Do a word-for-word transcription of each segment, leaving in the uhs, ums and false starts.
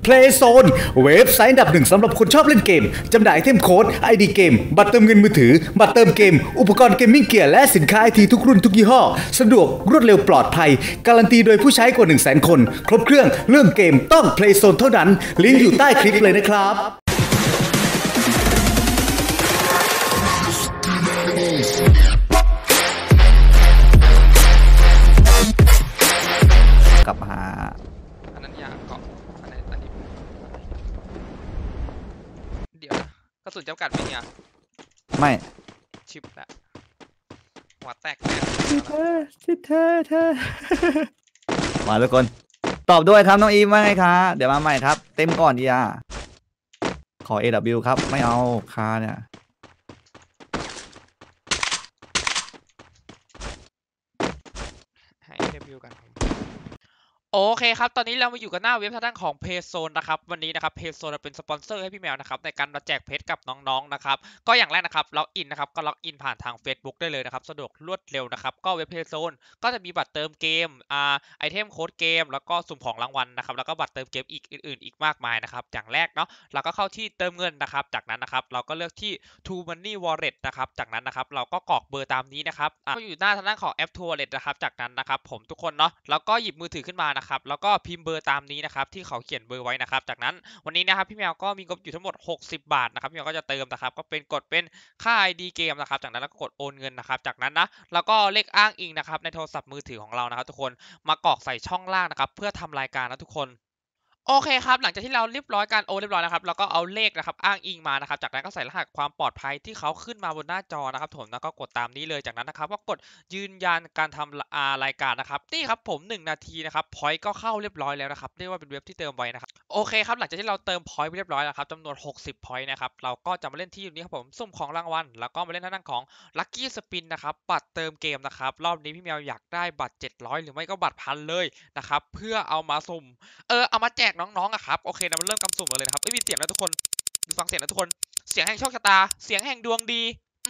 Playzone เว็บไซต์อันดับหนึ่งสำหรับคนชอบเล่นเกมจำหน่ายไอเทมโค้ด ไอ ดี เกมบัตรเติมเงินมือถือบัตรเติมเกมอุปกรณ์เกมมิ่งเกียร์และสินค้าไอทีทุกรุ่นทุกยี่ห้อสะดวกรวดเร็วปลอดภัยการันตีโดยผู้ใช้กว่า หนึ่งแสน คนครบเครื่องเรื่องเกมต้อง Playzone เท่านั้นลิงก์อยู่ใต้คลิปเลยนะครับกลับหาอันนั้นยาเกาะอันนี้อันนี้เดี๋ยวนะกระสุนจำกัดไหมเนี่ยไม่ชิปละหัวแตกแน่เธอเธอเธอมาทุกคนตอบด้วยครับน้องอีว่าไงคะเดี๋ยวมาใหม่ครับเต็มก่อนดีอ่ะขอ เอ ดับเบิลยู ครับไม่เอาคาเนี่ยให้ เอ ดับเบิลยู กันโอเคครับตอนนี้เรามาอยู่กันหน้าเว็บทางด้านของ Playzone นะครับวันนี้นะครับ Playzone เป็นสปอนเซอร์ให้พี่แมวนะครับในการมาแจกเพชรกับน้องๆนะครับก็อย่างแรกนะครับล็อกอินนะครับก็ล็อกอินผ่านทาง Facebook ได้เลยนะครับสะดวกรวดเร็วนะครับก็เว็บ Playzone ก็จะมีบัตรเติมเกมอ่าไอเทมโค้ดเกมแล้วก็สุ่มของรางวัลนะครับแล้วก็บัตรเติมเกมอีกอื่นๆอีกมากมายนะครับอย่างแรกเนาะเราก็เข้าที่เติมเงินนะครับจากนั้นนะครับเราก็เลือกที่ True Money Wallet นะครับจากนั้นนะครับเราก็กรอกเบอร์ตามนี้นะครับก็อยู่หน้าทางด้านของแอป True Wallet นะครับจากนั้นนะครับผมทุกคนเนาะแล้วก็หยิบมือถือขึ้นมานะครับแล้วก็พิมพ์เบอร์ตามนี้นะครับที่เขาเขียนเบอร์ไว้นะครับจากนั้นวันนี้นะครับพี่แมวก็มีงบอยู่ทั้งหมดหกสิบบาทนะครับพี่แมวก็จะเติมนะครับก็เป็นกดเป็นค่า ไอ ดี เกมนะครับจากนั้นแล้วก็กดโอนเงินนะครับจากนั้นนะแล้วก็เลขอ้างอิงนะครับในโทรศัพท์มือถือของเรานะครับทุกคนมากรอกใส่ช่องล่างนะครับเพื่อทำรายการนะทุกคนโอเคครับหลังจากที่เราเรียบร้อยการโอนเรียบร้อยนะครับเราก็เอาเลขนะครับอ้างอิงมานะครับจากนั้นก็ใส่รหัสความปลอดภัยที่เขาขึ้นมาบนหน้าจอนะครับผมแล้วก็กดตามนี้เลยจากนั้นนะครับก็กดยืนยันการทำรายการนะครับนี่ครับผมหนึ่งนาทีนะครับพอยต์ก็เข้าเรียบร้อยแล้วนะครับเรียกว่าเป็นเว็บที่เติมไว้นะครับโอเคครับหลังจากที่เราเติมพอยต์ไปเรียบร้อยแล้วครับจำนวนหกสิบพอยต์นะครับเราก็จะมาเล่นที่นี้ครับผมสุ่มของรางวัลแล้วก็มาเล่นทางด้านของลัคกี้สปินนะครับบัตรเติมเกมนะครับรอบนี้พี่แมวอยากได้บัตรเจ็ดร้อยหรือไม่ก็บัตรพันเลยนะครับเพื่อเอามาสุ่มเออเอามาแจกน้องๆอะครับโอเคนะมันเริ่มกำสุ่มเลยนะครับไม่มีเสียงแล้วทุกคนดูฟังเสียงแล้วทุกคนเสียงแห่งโชคชะตาเสียงแห่งดวงดี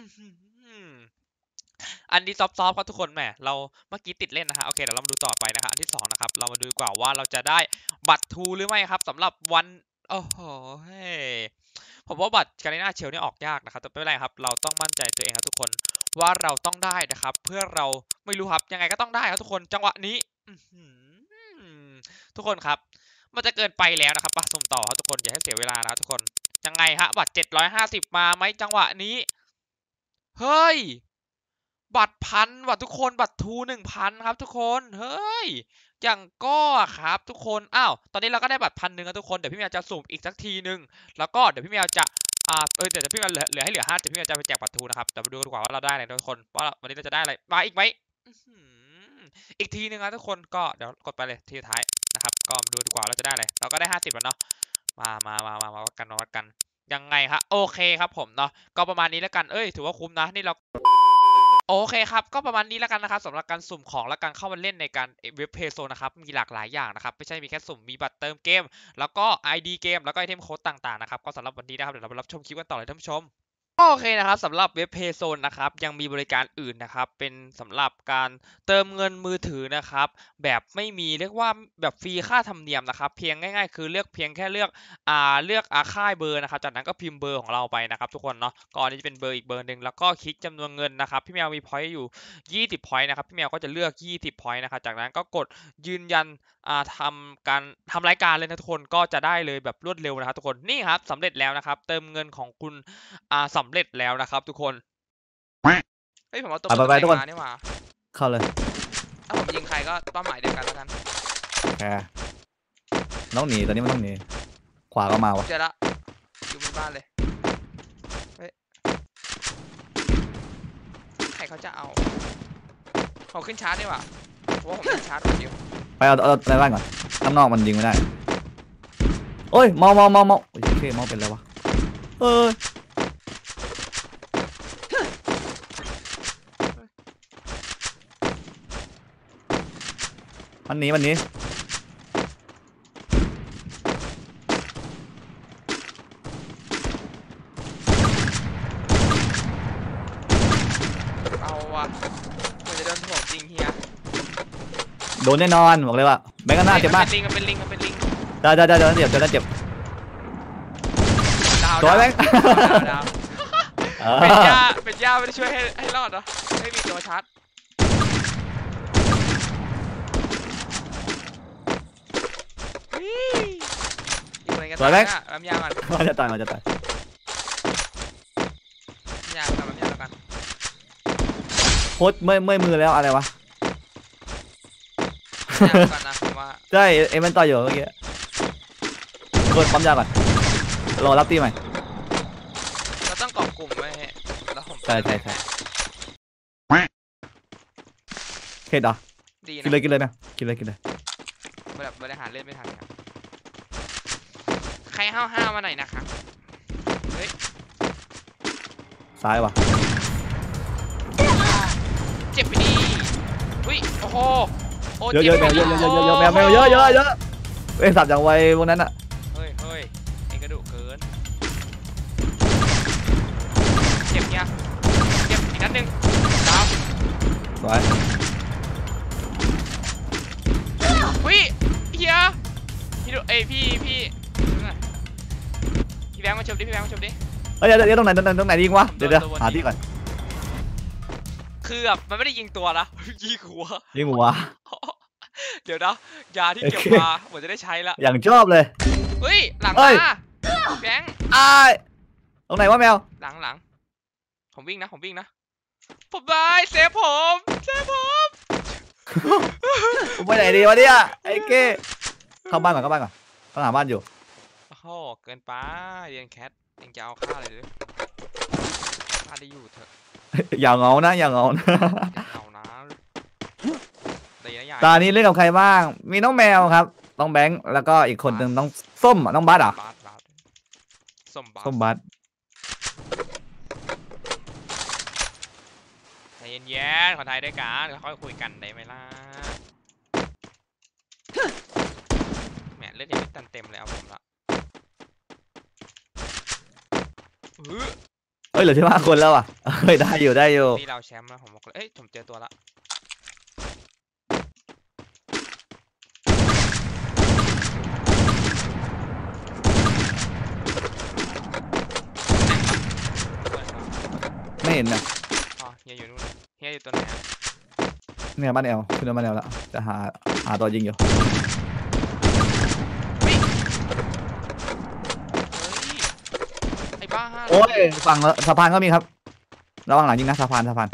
อันนี้ซอฟต์ๆครับทุกคนแหมเราเมื่อกี้ติดเล่นนะฮะโอเคเดี๋ยวเรามาดูต่อไปนะครับอันที่สองนะครับเรามาดูกว่าว่าเราจะได้บัตรทูหรือไม่ครับสำหรับวันโอ้โหผมว่าบัตรการีนาเชลนี่ออกยากนะครับแต่ไม่เป็นไรครับเราต้องมั่นใจตัวเองครับทุกคนว่าเราต้องได้นะครับเพื่อเราไม่รู้ครับยังไงก็ต้องได้ครับทุกคนจังหวะนี้ทุกคนครับมันจะเกินไปแล้วนะครับมาสุ่มต่อครับทุกคนอย่าให้เสียเวลานะครับทุกคนยังไงฮะบัตรเจ็ดร้อยห้าสิบมาไหมจังหวะนี้เฮ้ยบัตรพันบัตรทุกคนบัตรทูหนึ่งพันครับทุกคนเฮ้ยอย่างก็ครับทุกคนอ้าวตอนนี้เราก็ได้บัตรพันหนึ่งครับทุกคนเดี๋ยวพี่แมวจะสุ่มอีกสักทีหนึ่งแล้วก็เดี๋ยวพี่แมวจะอ่าเออเดี๋ยวพี่แมวเหลือให้เหลือห้าเดี๋ยวพี่แมวจะไปแจกบัตรทูนะครับเดี๋ยวมาดูดีกว่าว่าเราได้อะไรทุกคนว่าวันนี้เราจะได้อะไรมาอีกไหมอีกทีหนึ่งนะทุกคนก็เดี๋ยวกดไปเลยทีท้ายนะครับก็ดูดีกว่าเราจะได้อะไรเราก็ได้ห้าสิบแล้วเนาะมามามามามาวัดกันมาวัดกันยังไงครับโอเคครับผมเนาะก็ประมาณนี้แล้วกันเอ้ยถือว่าคุ้มนะนี่เราโอเคครับก็ประมาณนี้แล้วกันนะครับสำหรับการสุ่มของและการเข้ามาเล่นในการเว็บเพย์โซนนะครับมีหลากหลายอย่างนะครับไม่ใช่มีแค่สุ่มมีบัตรเติมเกมแล้วก็ ไอ ดี เกมแล้วก็ไอเทมโค้ดต่างๆนะครับก็สำหรับวันนี้นะครับเดี๋ยวเราไปรับชมคลิปกันต่อเลยท่านผู้ชมโอเคนะครับสำหรับเว็บ Playzone นะครับยังมีบริการอื่นนะครับเป็นสำหรับการเติมเงินมือถือนะครับแบบไม่มีเรียกว่าแบบฟรีค่าธรรมเนียมนะครับเพียงง่ายๆคือเลือกเพียงแค่เลือกอ่าเลือกอาค่ายเบอร์นะครับจากนั้นก็พิมพ์เบอร์ของเราไปนะครับทุกคนเนาะก่อนนี้จะเป็นเบอร์อีกเบอร์หนึ่งแล้วก็คลิกจำนวนเงินนะครับพี่แมวมีพอยต์อยู่ยี่สิบพอยต์นะครับพี่แมวก็จะเลือกยี่สิบพอยต์นะครับจากนั้นก็กดยืนยันอ่าทำการทำรายการเลยนะทุกคนก็จะได้เลยแบบรวดเร็วนะครับทุกคนนี่ครับสำเร็จแล้วนะครับเติมเงินของคุณอ่าสำเร็จแล้วนะครับทุกคนเฮ้ยผมเอาตัวไปทุกคนนี่มาเข้าเลยถ้าผมยิงใครก็เป้าหมายเดียวกันแล้วกันแหมน้องหนีตอนนี้มันต้องหนีขวาก็มาวะเจอละอยู่บนบ้านเลยเฮ้ยใครเขาจะเอาผมขึ้นชาร์จดีกว่าเพราะว่าผมขึ้นชาร์จคนเดียวไปเอาเอาในบ้านก่อนข้างนอกมันยิงไม่ได้โอ้ยมอมอมอมอโอเคมอเป็นไรวะเออวันนี้วันนี้เอาว่ะมันจะโดนถ่วงจริงเฮียโดนแน่นอนบอกเลยว่าแบงก์ก็น่าเจ็บมากเป็นลิงเป็นลิงเป็นลิงได้ได้ได้เดี๋ยวเจ็บเดี๋ยวเจ็บดาวสวยไหมดาวเป็นย่าเป็นย่าไม่ได้ช่วยให้ให้รอดเหรอไม่มีตัวชาร์จอยู่อะไรกันตอนนี้ลำยามันมันจะตายมันจะตายลำยากันลำยากันโคตรเมื่อยเมื่อยมือแล้วอะไรวะลำยากันนะผมว่าใช่เอ็มมันต่อยอยู่เมื่อกี้กดปั๊มยาก่อนรอรับตีใหม่เราต้องเกาะกลุ่มไว้แล้วผมใช่ใช่ใช่เฮ็ดเหรอดีกินนะเลยกินเลยนะกินเลยกินเลยแบบบริหารเล่นไม่ทันครับใครห้าวห้ามาหน่อยนะครับเฮ้ยซ้ายว่ะเจ็บไปดีอุ้ยโอ้โหโอ้เยอะเยอะแมวเยอะเยอะเยอะเยอะแมวแมวเยอะเยอะเยอะเอ้ยสับอย่างไวพวกนั้นอ่ะเฮ้ยเฮ้ยไอ้กระดูกเกินเจ็บเนี่ยเจ็บอีกนัดหนึ่งดาวสวยอุ้ยเฮียพี่ดูเอ้ยพี่พี่พี่แบงค์มาชมดิพี่แบงค์มาชมดิเฮ้ยเดี๋ยวเดี๋ยวตรงไหนตรงไหนตรงไหนยิงวะเดี๋ยวเดี๋ยวหาที่ก่อนคือแบบมันไม่ได้ยิงตัวนะยิงหัวยิงหัวเดี๋ยวนะยาที่เก็บมาเหมือนจะได้ใช้ละอย่างชอบเลยเฮ้ยหลังเอ้มาย แบงค์อ้ายตรงไหนวะแมวหลังหลังผมวิ่งนะผมวิ่งนะผมบายเซฟผมเซฟผมผมไปไหนดีวะเนี่ยไอ้เก้เข้าบ้านก่อนเข้าบ้านก่อนต้องหาบ้านอยู่โอ้โหเกินไปเรียนแคทยังจะเอาฆ่าเลยหรือฆ่าได้อยู่เถอะอย่าเหงานะอย่าเหงานะเอานะดีนะยายตอนนี้เล่นกับใครบ้าง มีน้องแมวครับน้องแบงค์แล้วก็อีกคนหนึ่งน้องส้มอ่ะน้องบัสอ่ะบาสบาสส้มบาสส้มบัสใจเย็นๆขอไทยด้วยกันค่อยคุยกันได้ไหมล่ะแหมเลือดยังไม่ตันเต็มเลยเอาผมละอื้อเอ้ยเหลือที่ห้าคนแล้วอ่ะเฮ้ยได้อยู่ได้อยู่นี่เราแชมป์แล้วผมบอกเลยเอ้ยผมเจอตัวละไม่เห็นนะอ๋อเฮียอยู่นู่นเฮียอยู่ตัวไหนอะเนี่ยบ้านแอลขึ้นมาบ้านแอลแล้วจะหาหาตัวยิงอยู่เฮ้ยไอ้บ้าห้าโอ้ยฝั่งสะพานก็มีครับระวังหลังยิงนะสะพานสะพาน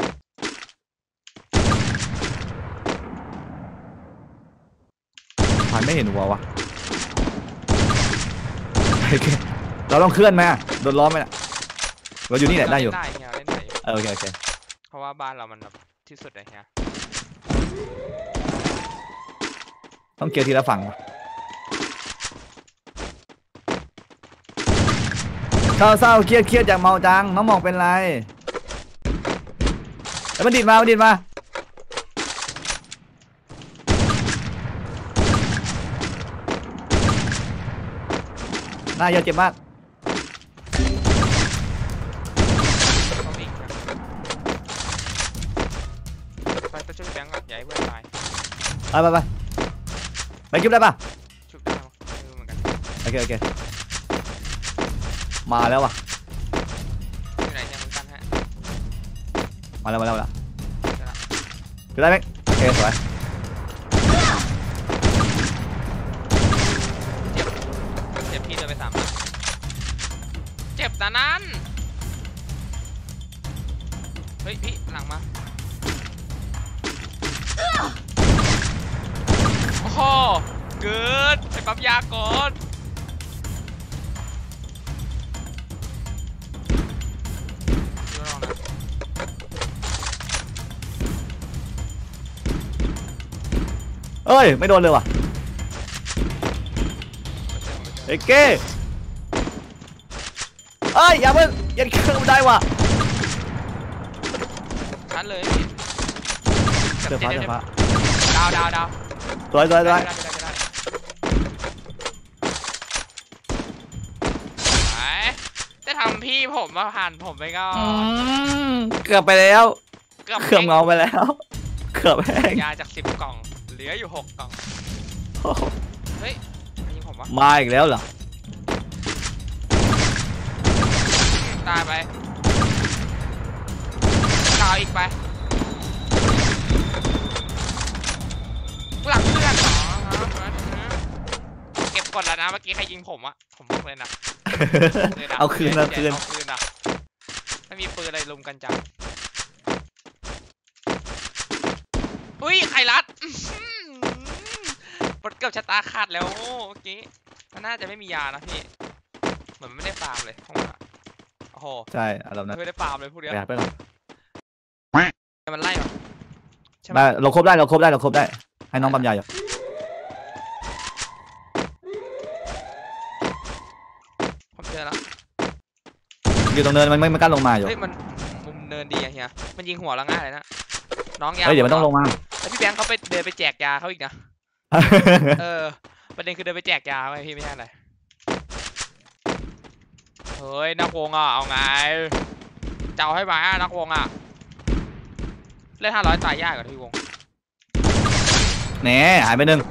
ผ่านไม่เห็นหัววะโอเคเราต้องเคลื่อนไหมโดนล้อมไหมน่ะเราอยู่นี่แหละได้อยู่ได้เฮียเล่นได้อยู่เออโอเคโอเคเพราะว่าบ้านเรามันแบบที่สุดเลยเฮียต้องเกียร์ทีละฝั่งเศร้าเศร้าเครียดเครียดจากเมาจังน้องหมองเป็นไรไอ้บัณฑิตมาบัณฑิตมาหน้าเยอะเจ็บมากต้องอีกนะไปไปช่วยแบงก์ก่อนอย่าให้เพื่อนตายไปไปไปไปคลิปได้ปะชุบได้ไหมไม่รู้เหมือนกันโอเคโอเคมาแล้วว่ะอยู่ไหนเนี่ยคุณกันฮะมาแล้วมาแล้วมาแล้วเจอละคือได้ไหมโอเคสวยเจ็บพี่เดินไปสามนัดเจ็บนะนั้นเฮ้ยพี่หลังมาโอ้โหเกินไอ้ปั๊มยาก่อนดูลองนะเอ้ยไม่โดนเลยว่ะเอ้ยเก้เอ้ยอย่าเพิ่งยันเครื่องได้ว่ะชัดเลยเสือฟ้าเสือฟ้าดาวดาวดาวสวยสวยสวยได้ได้ได้ได้ไปจะทำพี่ผมมาผ่านผมไปก็เกือบไปแล้วเกือบเกือบเงาไปแล้วเกือบแห้งยาจากสิบกล่องเหลืออยู่หกกล่องเฮ้ยใครยิงผมวะมาอีกแล้วเหรอตายไปดาวอีกไปหลังเพื่อนเหรอเก็บก่อนแล้วนะเมื่อกี้ใครยิงผมอะผมบอกเลยนะเอาคืนเอาคืนเอาคืนนะไม่มีปืนอะไรลุมกันจังอุ้ยใครรัดปลดเกือบชะตาขาดแล้วเมื่อกี้มันน่าจะไม่มียานะพี่เหมือนไม่ได้ฟาร์มเลยเพราะว่าโอ้โหใช่อารมณ์นั้นไม่ได้ฟาร์มเลยพวกเนี้ยไปหาเพื่อนก่อนมันไล่มาใช่ไหมได้เราครบได้เราครบได้เราครบได้ให้น้องปั๊มยาอยู่ผมเจอแล้วอยู่ตรงเนินมันไม่ไม่กล้าลงมาอยู่เฮ้ยมันมุมเนินดีอะเฮียมันยิงหัวเราง่ายเลยนะน้องยาเฮ้ยเดี๋ยวมันต้องลงมาแล้วพี่แบงค์เขาไปเดินไปแจกยาเขาอีกนะเออประเด็นคือเดินไปแจกยาไว้พี่ไม่ใช่อะไรเฮ้ยนักวงอ่ะเอาไงจะเอาให้มานักวงอ่ะเล่นห้าร้อยตายยากกว่าที่วงแหน่หายไปหนึ่ง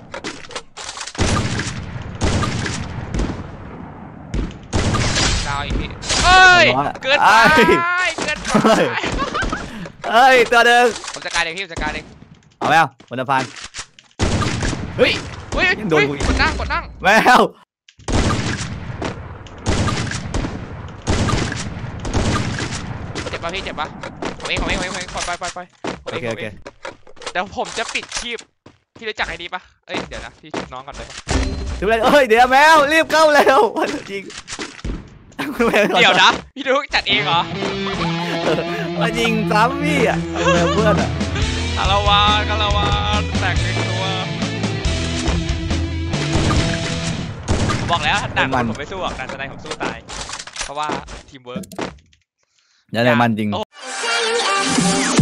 ดาวอีกพี่เอ้ยเกินไปเกินไปเอ้ยตัวหนึ่งผมจัดการเองพี่ผมจัดการเองเอาแมวบนสะพานเฮ้ยเฮ้ยโดนกูกดนั่งกดนั่งแมวเจ็บป่ะพี่เจ็บป่ะผมเองผมเองผมเองผมเองปล่อยไปปล่อยไปโอเคโอเคเดี๋ยวผมจะปิดชีพพี่รู้จักไอ้ดีป่ะเอ้ยเดี๋ยวนะพี่ชุบน้องก่อนได้ป่ะถึงเลยเอ้ยเดี๋ยวแมวรีบเข้าเร็วจริงเดี๋ยวนะพี่ดูจัดเองเหรอมายิงซ้ำพี่อ่ะแมวเพื่อนอ่ะคาราวานคาราวานแตกหนึ่งตัวผมบอกแล้วด่านคนผมไม่สู้หรอกด่านสไนผมสู้ตายเพราะว่าทีมเวิร์กอย่าเลยมันจริงโอ้